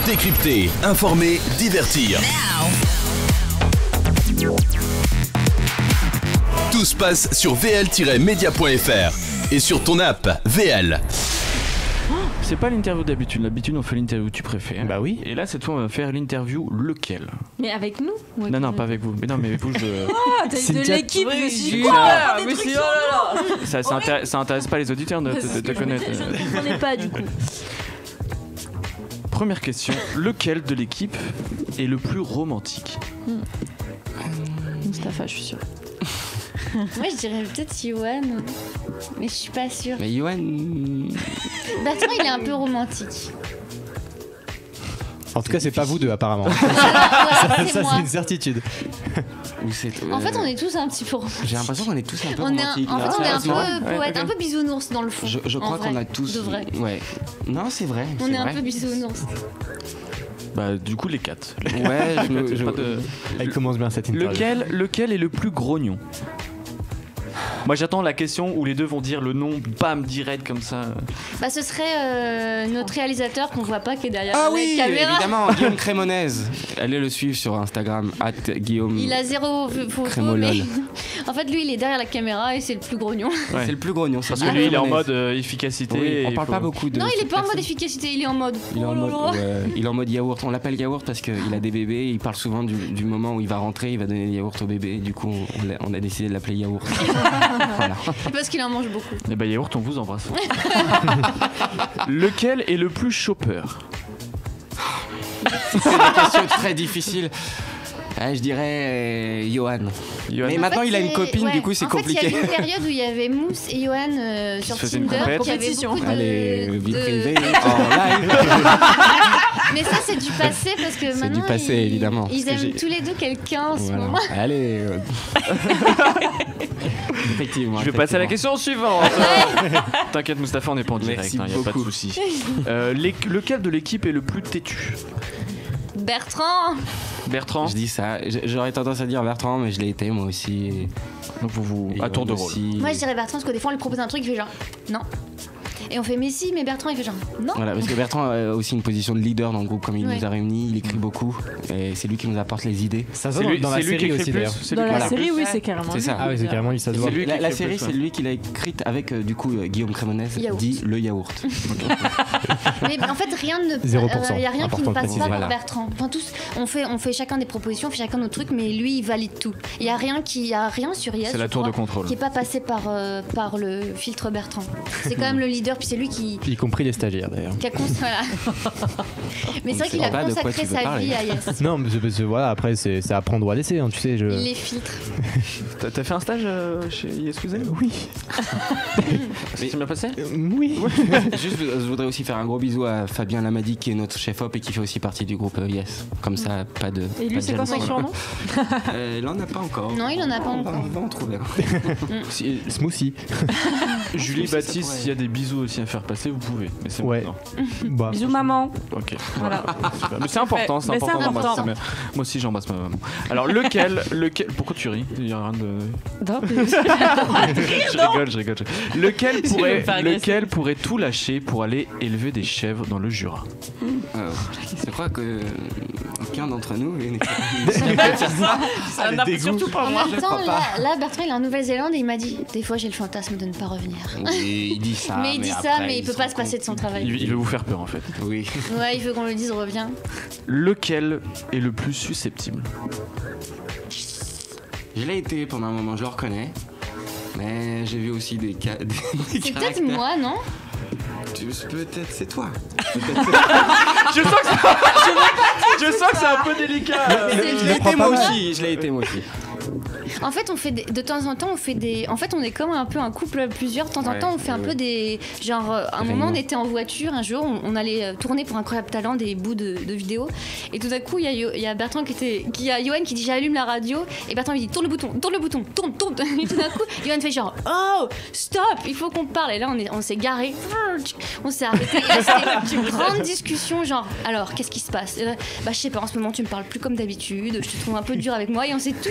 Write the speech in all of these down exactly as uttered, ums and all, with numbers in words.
Décrypter, informer, divertir. Tout se passe sur v l tiret media point f r et sur ton app V L. C'est pas l'interview d'habitude. D'habitude, on fait l'interview tu préfères. Bah oui. Et là, cette fois, on va faire l'interview lequel. Mais avec nous ou avec Non, non, nous pas avec vous. Mais non, mais vous, je. Ah, t'as C'est de une l'équipe, oui, je suis j'ai- quoi Ah, Des mais trucs c'est- sur- oh là là. Ça, ça, intéresse, ça intéresse pas les auditeurs de te, de te connaître. Je ne comprenais pas du coup. Première question. Lequel de l'équipe est le plus romantique? Mustapha, je suis sûre. Moi, je dirais peut-être Yoann, mais je suis pas sûre. Mais Yoann. Bertrand, il est un peu romantique. En tout cas, c'est pas vous deux, apparemment. Voilà, c'est Ça, moi. c'est une certitude. Ou c'est, En fait, euh, on est tous un petit peu romantiques. J'ai l'impression qu'on est tous un peu On est un- romantiques. en fait, là. on est un Sérieusement. peu Ouais, poète, ok. un peu bisounours dans le fond. Je, je En crois vrai. qu'on a tous. De vrai. Ouais. Non, c'est vrai. On c'est est un vrai. peu bisounours. Bah, du coup, les quatre. Ouais, je me. je- Pas de- Elle commence bien cette interview. Lequel, lequel est le plus grognon? Moi, j'attends la question où les deux vont dire le nom, bam, direct comme ça. Bah, ce serait euh, notre réalisateur qu'on voit pas qui est derrière Ah la oui, caméra. évidemment, Guillaume Crémonez. Allez le suivre sur Instagram, at Guillaume. Il a zéro photo, Crémolol. mais en fait, lui, il est derrière la caméra et c'est le plus grognon. Ouais. C'est le plus grognon. c'est Parce que Guillaume lui, il est en Crémonez. mode euh, efficacité. Oui, et on il parle faut- pas beaucoup de. Non, il est cette pas en mode personne. efficacité, il est en mode. Il est en Oh mode, là là. ouais, il est en mode yaourt. On l'appelle yaourt parce qu'il a des bébés. Il parle souvent du, du moment où il va rentrer, il va donner des yaourts au bébé. Du coup, on a, on a décidé de l'appeler yaourt. Voilà. Parce qu'il en mange beaucoup. Eh ben, yaourt, on vous embrasse. Lequel est le plus chopper? C'est une question très difficile. Ah, je dirais euh, Johan. Johan. Mais En maintenant, fait, il a une c'est- copine, ouais. du coup, c'est En fait, compliqué. il y a eu une période où il y avait Mousse et Johan euh, sur se faisaient une Tinder. compète. Il y avait Compétition. beaucoup de... Allez, vie de- privée, en live. Mais ça, c'est du passé parce que C'est maintenant. du passé, ils... évidemment. Ils Parce que aiment j'ai- tous les deux quelqu'un en ce Voilà. moment. Allez. euh. Effectivement. Je vais passer à la effectivement. question suivante. T'inquiète, Mustapha, on n'est pas en direct, Merci il n'y a pas de beaucoup. souci. Euh, les- lequel de l'équipe est le plus têtu? Bertrand. Bertrand? Je dis ça. J- J'aurais tendance à dire Bertrand, mais je l'ai été moi aussi. Et- Donc vous, vous et à tour de Johan rôle. aussi. Moi, je dirais Bertrand parce que des fois, on lui propose un truc, il fait genre non. Et on fait mais si, mais Bertrand, il fait genre non. Voilà, parce que Bertrand a aussi une position de leader dans le groupe, comme il Ouais. nous a réunis, il écrit beaucoup, et c'est lui qui nous apporte les idées. Ça se C'est voit lui, dans c'est la lui qui série écrit aussi, plus, d'ailleurs. c'est Dans lui qui la écrit série, plus. oui, c'est carrément. C'est lui. ça. Ah oui, c'est carrément lui, ça se C'est voit. lui qui La, la écrit série, plus, c'est ouais. lui qui l'a écrite avec, euh, du coup, euh, Guillaume Crémonez, Yaourt. dit le yaourt. Mais en fait, rien ne. zéro pour cent. Il y a rien qui Important ne de passe préciser. pas Voilà. pour Bertrand. Enfin, tous, on fait, on fait chacun des propositions, on fait chacun nos trucs, mais lui, il valide tout. Il y a rien qui, il y a rien sur Yes. C'est la je tour de crois, contrôle. qui est pas passé par euh, par le filtre Bertrand. C'est quand même le leader, puis c'est lui qui. Y compris les stagiaires, d'ailleurs. qui a cons- voilà. Mais On c'est vrai ne qu'il sait a pas de quoi consacré tu veux sa parler. vie à Yes. Non, mais c'est- parce que voilà, après, c'est c'est à prendre ou à laisser, hein, tu sais. Je... Il les filtre. T'as t'as fait un stage euh, chez Yes Vous Aimez? Oui. Ça s'est bien passé? Euh, oui. Juste, je voudrais aussi faire un gros bisou à Fabien Lamadi, qui est notre chef-op et qui fait aussi partie du groupe euh, Yes. Comme ça, pas de. Et pas lui, de c'est quoi son jalousie. surnom? Euh, Il en a pas encore. Non, il en a pas On va- encore. On va en trouver un. Si- Smoothie. Julie, Ça Baptiste, pourrait. s'il y a des bisous aussi à faire passer, vous pouvez. Mais c'est Ouais. maintenant. Bah, Bisous, maman. Ok. Voilà. Super. Mais c'est important, c'est Mais c'est important d'embrasser important. sa mère. Moi aussi, j'embrasse ma maman. Alors, lequel, lequel. Pourquoi tu ris? Il y a rien de. Non, Je rigole, je rigole. je- Lequel vais pourrait, me faire agresser. lequel pourrait tout lâcher pour aller élever des chèvres dans le Jura? Euh, je crois que euh, aucun d'entre nous est. ça n'a surtout pas En moi. même temps, là, là, Bertrand, il est en Nouvelle-Zélande et il m'a dit des fois, j'ai le fantasme de ne pas revenir. Oui, il dit ça. mais il dit ça, après, mais il peut se pas rend se passer compte- de son travail. Il, il veut vous faire peur en fait. Oui. Ouais, il veut qu'on lui dise reviens. Lequel est le plus susceptible? Je l'ai été pendant un moment, je le reconnais. Mais j'ai vu aussi des cas. Des, des C'est peut-être caractères. moi, non? Tu- Peut-être c'est toi. Je sens que c'est, je sens que c'est un peu délicat. Je l'ai été moi aussi. Je l'ai été moi aussi. En fait, on fait des- de temps en temps, on fait des. En fait, on est comme un peu un couple à plusieurs. De temps en Ouais, temps, on fait un ouais. peu des. Genre, euh, à un Réunions. moment, on était en voiture. Un jour, on, on allait euh, tourner pour Incroyable Talent des bouts de, de vidéos. Et tout d'un coup, il y a, Yo- il y a Bertrand qui était. Qui a Yoann qui dit j'allume la radio. Et Bertrand lui dit tourne le bouton, tourne le bouton, tourne, tourne. Et tout d'un coup, Yoann fait genre oh, stop, il faut qu'on parle. Et là, on est- on s'est garé. On s'est arrêté. Et là, c'était une grande discussion. Genre, alors, qu'est-ce qui se passe? Et là, bah, je sais pas, en ce moment, tu me parles plus comme d'habitude. Je te trouve un peu dur avec moi. Et on s'est tous. Il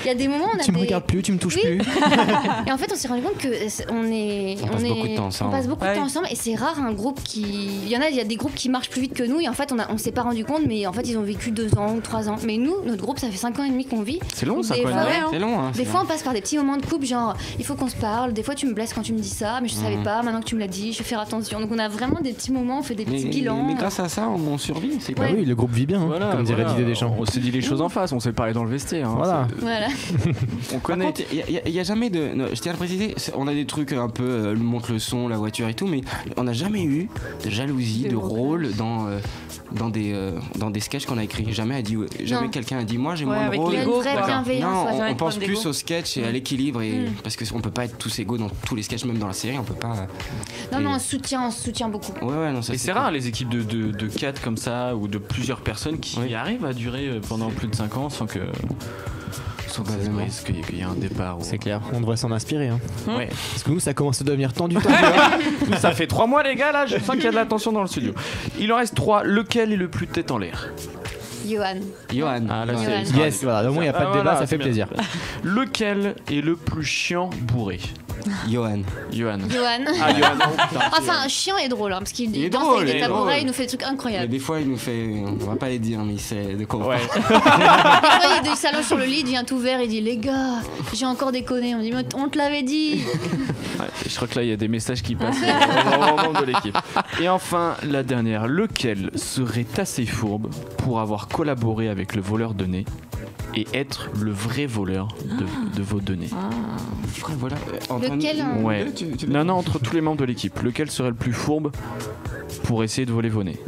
y a des moments, on a Tu me des... regardes plus, tu me touches Oui. plus. Et en fait, on s'est rendu compte que c'est- on est, On passe est- beaucoup de temps ensemble. On passe beaucoup Ouais. de temps ensemble, et c'est rare un groupe qui. Il y en a, il y a des groupes qui marchent plus vite que nous, et en fait, on, a, on s'est pas rendu compte, mais en fait, ils ont vécu deux ans ou trois ans. Mais nous, notre groupe, ça fait cinq ans et demi qu'on vit. C'est long, ça, Des quoi. fois, ouais, hein. C'est long, hein. Des c'est fois, long. on passe par des petits moments de couple, genre il faut qu'on se parle. Des fois, tu me blesses quand tu me dis ça, mais je savais Mhm. pas. Maintenant que tu me l'as dit, je vais faire attention. Donc, on a vraiment des petits moments, on fait des Mais, petits mais- bilans. mais grâce à ça, on, on survit. C'est Bah quoi oui, le groupe vit bien, hein, Voilà, comme dirait voilà. Didier Deschamps. On s'est dit les choses en face, on s'est parlé dans le vestiaire. hein. Voilà. C'est- Voilà. On Par connaît. contre, il n'y a, a jamais de. non, je tiens à le préciser, c'est- on a des trucs un peu. Euh, monte le son, la voiture et tout, mais on n'a jamais eu de jalousie, De de blocage. rôle dans, euh, dans, des, euh, dans des sketchs qu'on a écrits. Jamais, a dit, jamais Non. quelqu'un a dit moi j'ai Ouais, moins de avec rôle. Il y a une l'ego, vraie quoi. bienveillance. Non, ouais. on, Ouais, on pense problème plus d'ego. au sketch et à l'équilibre et Mm. parce qu'on peut pas être tous égaux dans tous les sketchs, même dans la série, on peut pas. Non, Et- non, on se soutient, on se soutient beaucoup. Ouais, ouais, non, ça Et c'est rare les équipes de, de, de quatre comme ça ou de plusieurs personnes qui Oui. arrivent à durer euh, pendant plus de cinq ans sans que sans que ça se Probablement. brise, qu'il y ait- qu'il y ait un départ. ou- C'est clair, on devrait s'en inspirer. Hein. Ouais. Parce que nous, ça commence à devenir tendu. tendu hein. Nous, ça fait trois mois les gars là, je sens qu'il y a de la tension dans le studio. Il en reste trois. Lequel est le plus tête en l'air? Johan. Johan. Ah là Johan. c'est. Yes, voilà, au moins il n'y a pas de Ah, débat, voilà, ça c'est fait bien. plaisir. Lequel est le plus chiant bourré? Johan. Johan. Johan. Ah Johan. oh, putain. Enfin, chiant et drôle, hein, parce qu'il Il est danse drôle, avec il des est tabourets, drôle. il nous fait des trucs Mais incroyables. des fois, il nous fait. On va pas les dire, mais il sait de quoi on Ouais. parle. Parfois, il y a des salons sur le lit, il vient tout vert, il dit les gars, j'ai encore déconné. On dit mais on te l'avait dit. Ouais, je crois que là il y a des messages qui passent euh, au membre de l'équipe. Et enfin la dernière, lequel serait assez fourbe pour avoir collaboré avec le voleur de nez et être le vrai voleur de, de vos données? Frère, voilà. Euh, Antoine, Lequel, hein Ouais. tu- tu- Non non, entre tous les membres de l'équipe, lequel serait le plus fourbe pour essayer de voler vos nez?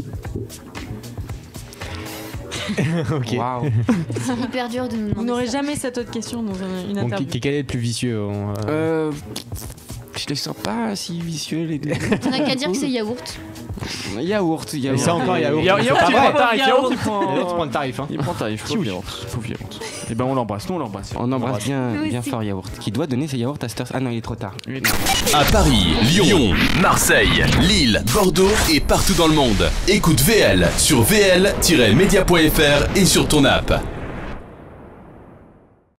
Ok. Waouh. C'est hyper dur de nous Vous demander n'aurez ça. jamais cette autre question dans un- une Donc, interview. qui- quel est le plus vicieux on, euh, Euh, je les sens pas si vicieux les deux. T'en as qu'à dire que c'est yaourt. Yaourt, Et yaourt. ça encore, yaourt. Yaourt, C'est yaourt, pas il vrai. prend tarif, yaourt, il prend- Et là, tu prends le tarif. Hein. Il prend tarif, pauvre yaourt, pauvre yaourt. Et ben on l'embrasse, nous on l'embrasse. On embrasse bien, Nous bien aussi. fort Yaourt. Qui doit donner ses yaourts à cette heure. Ah non, il est trop tard. À Paris, Lyon, Marseille, Lille, Bordeaux et partout dans le monde. Écoute V L sur v l tiret media point f r et sur ton app.